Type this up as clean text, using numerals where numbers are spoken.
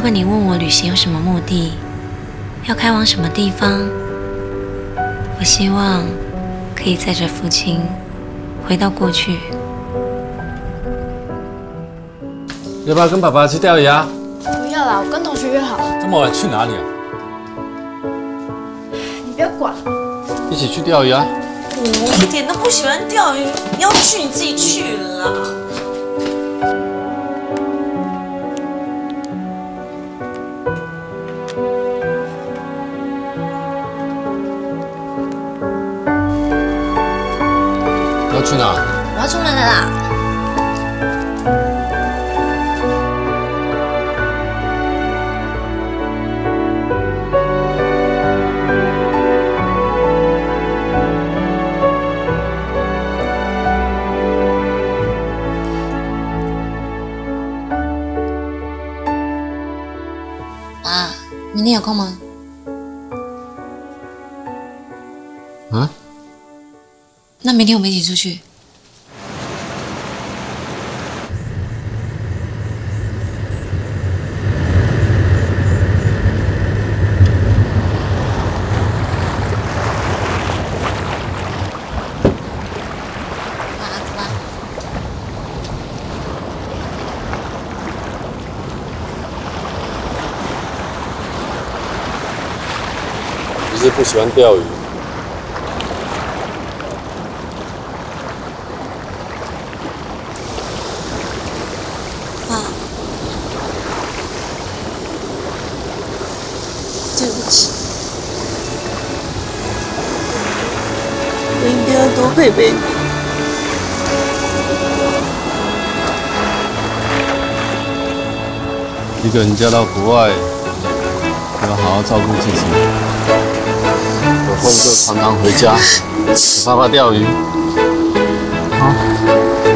果你问我旅行有什么目的，要开往什么地方，我希望可以载着父亲回到过去。 要不要跟爸爸去钓鱼啊？ 不要啦，我跟同学约好。 这么晚去哪里啊？ 你不要管。 一起去钓鱼啊？ 我一点都不喜欢钓鱼，你要去你自己去啦。 要去哪？ 我要出门了啦。 爸，明天有空吗？ 啊？ 那明天我们一起出去。走吧。 你是不喜欢钓鱼？ 爸，对不起， 我应该要多陪陪你。 一个人嫁到国外，要好好照顾自己。有空就常常回家，陪爸爸钓鱼。啊。